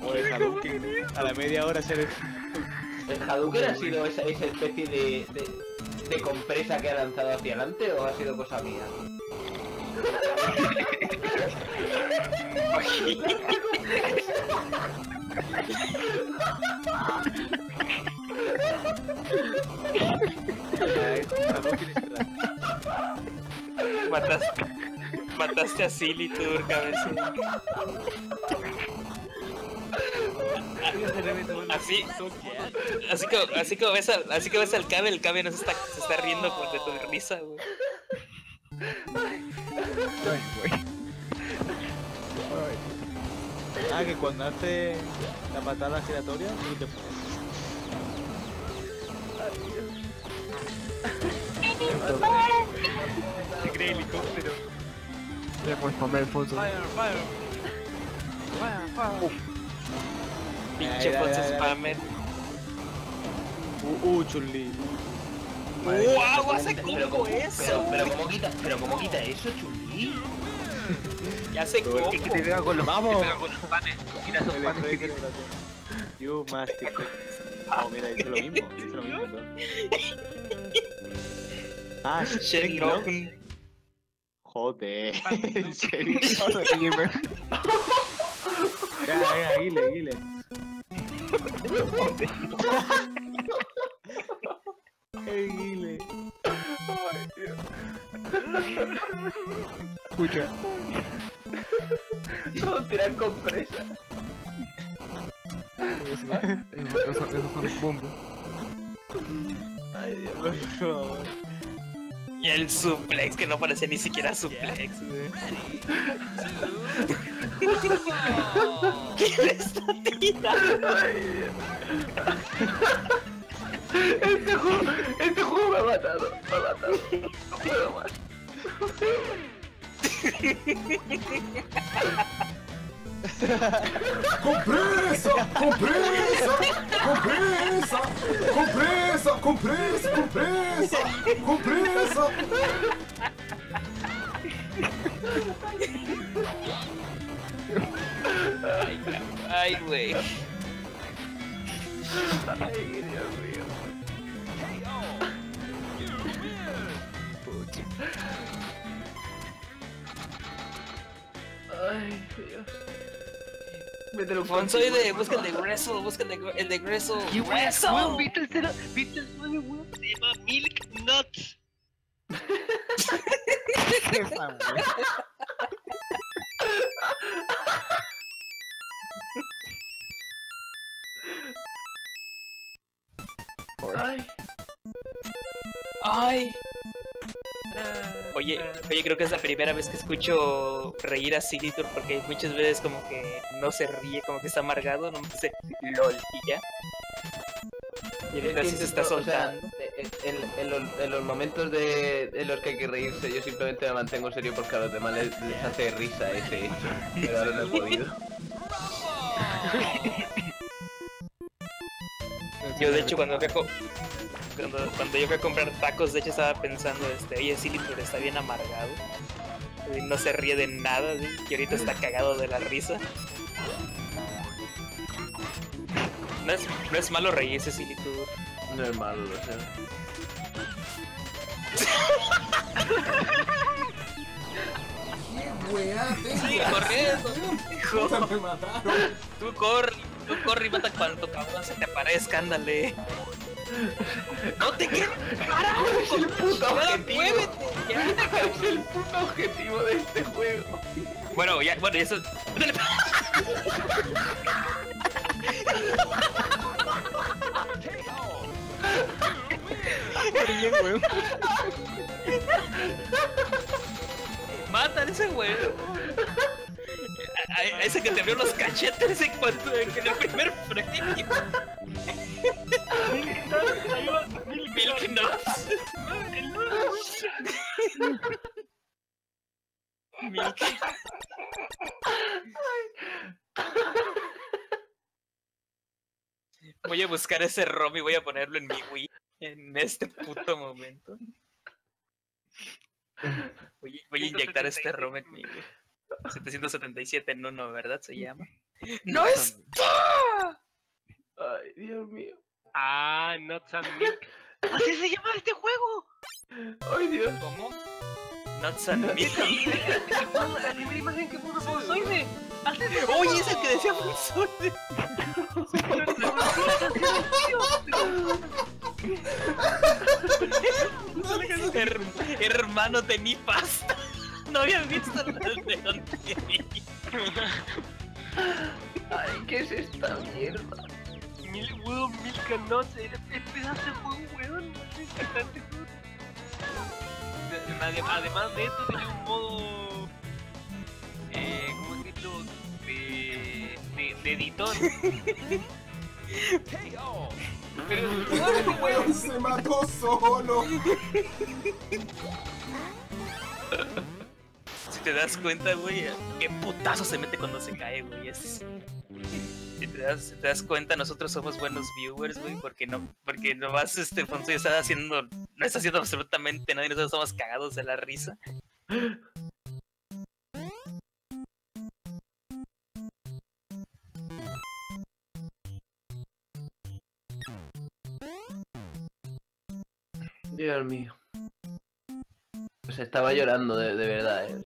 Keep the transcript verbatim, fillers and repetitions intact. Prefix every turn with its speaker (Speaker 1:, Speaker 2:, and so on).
Speaker 1: O el Hadouken. A la media hora se le...
Speaker 2: ¿El Hadouken ha sido esa, esa especie de, de, de compresa que ha lanzado hacia adelante o ha sido cosa mía?
Speaker 3: Mataste, mataste a Silitur, cabeza. Así, así como, así como ves al, así que ves al Cabe, el Cabe no se está, se está riendo por de tu risa, güey.
Speaker 1: Ay, güey. Ah, que cuando hace la patada giratoria, tú te pones.
Speaker 4: Se cree helicóptero.
Speaker 5: Ya pues comer fotos.
Speaker 4: Fire, fire. Fire, fire.
Speaker 3: Pinche foto spammer.
Speaker 1: Uh, uh, Chun-Li.
Speaker 3: ¡Wow! ¡Hace
Speaker 2: Pero
Speaker 3: combo
Speaker 2: cómo,
Speaker 3: eso!
Speaker 2: pero, pero cómo quita, pero cómo quita eso, Chun-Li.
Speaker 3: Ya se combo.
Speaker 5: Es que te pega con los
Speaker 1: ¡Vamos!
Speaker 5: te pega con los panes. Mira esos
Speaker 1: El
Speaker 5: panes que
Speaker 1: efecto
Speaker 5: tiene.
Speaker 1: de la- You mastic. Oh, mira, dice lo mismo. Dice lo mismo. ¿No? Ah,
Speaker 3: Shenlong.
Speaker 1: Joder. En serio. Ya, ya, guile, guile. El guile.
Speaker 5: Escucha.
Speaker 2: Todos tiran compresa.
Speaker 5: Esos son los bombos.
Speaker 2: Ay, Dios.
Speaker 1: Por favor.
Speaker 3: Y el suplex, que no parecía ni siquiera suplex, güey. ¿Qué le está tirando?
Speaker 2: Ay, Dios. Este juego, este juego me ha matado, me ha matado. No puedo más.
Speaker 6: Compresa! Compresa! Compresa! Compresa! Compresa! Compresa! Compresa!
Speaker 3: Ay, güey.
Speaker 2: Ay, Dios mío. Ay, Dios. Mételo un
Speaker 3: Fonso y de, busca el de Wrestle, busca el de, el de Wrestle.
Speaker 5: ¿Qué weón?
Speaker 3: ¡Wrestle!
Speaker 5: Weón, ¿viste el cero? ¿Viste el nueve, weón? Se llama Milk Nuts.
Speaker 1: Esa, güey.
Speaker 2: Ay.
Speaker 3: ¡Ay! Oye, oye, creo que es la primera vez que escucho reír a Silitur porque muchas veces como que no se ríe, como que está amargado, nomás dice LOL y ya. Y ahorita sí se está
Speaker 2: O sea,
Speaker 3: soltando.
Speaker 2: en, en- en los, en los momentos de, en los que hay que reírse, yo simplemente me mantengo serio porque a los demás les, les hace risa ese hecho. Pero ahora no he podido.
Speaker 3: Yo de hecho cuando fui a co- cuando, cuando yo fui a comprar tacos, de hecho estaba pensando, este, oye, Silitur está bien amargado. Y no se ríe de nada, ¿sí? Y ahorita está cagado de la risa. No es, no es malo reírse, Silitur.
Speaker 2: No es malo, lo sé.
Speaker 6: ¡Qué weá tengo!
Speaker 3: Sigue corriendo, hijo.
Speaker 6: Puta, me mataron!
Speaker 3: Tú corre, tú corre y mata cuando cabrón se te aparezca, ándale. No te quedes parado,
Speaker 2: Es el puto
Speaker 3: ya,
Speaker 2: objetivo.
Speaker 3: muévete, ya.
Speaker 2: Es el puto objetivo de este juego.
Speaker 3: Bueno, ya, bueno, y eso. Ándale.
Speaker 5: Bien, weón.
Speaker 3: Mata a ese güey. A, a ese que te abrió los cachetes en cuanto en el primer premio. Milk Nuts. Milk. Voy a buscar ese ROM y voy a ponerlo en mi Wii en este puto momento. Voy, voy a inyectar este ROM en mi Wii. setecientos setenta y siete en uno, ¿verdad? Se llama. ¡No está!
Speaker 2: Ay, Dios mío.
Speaker 5: Ah, Nuts and Milk. ¡Así se llama este juego!
Speaker 2: Ay, Dios.
Speaker 4: ¿Cómo?
Speaker 3: Nuts and Milk.
Speaker 5: El juego, la primera imagen que puso Fonsoide. ¡Así se llama!
Speaker 3: Oye, es el que decía Fonsoide. Her- hermano, tení pasta. No había visto el de dónde.
Speaker 2: Ay, ¿qué es esta mierda?
Speaker 5: Mil huevos, Milk and Nuts. Es pedazo de juego, weón. Es impactante, weón. Ade- Además de esto, tiene un modo. Eh, ¿Cómo decirlo? De. de, de editor. Pero
Speaker 6: El weón se mató solo.
Speaker 3: Si te das cuenta, güey, qué putazo se mete cuando se cae, güey. Es... Si te das, si te das cuenta, nosotros somos buenos viewers, güey, porque no, porque nomás este Fonso está haciendo, no está haciendo absolutamente nada y nosotros estamos cagados de la risa.
Speaker 2: Dios mío. Pues estaba llorando de, de verdad, eh.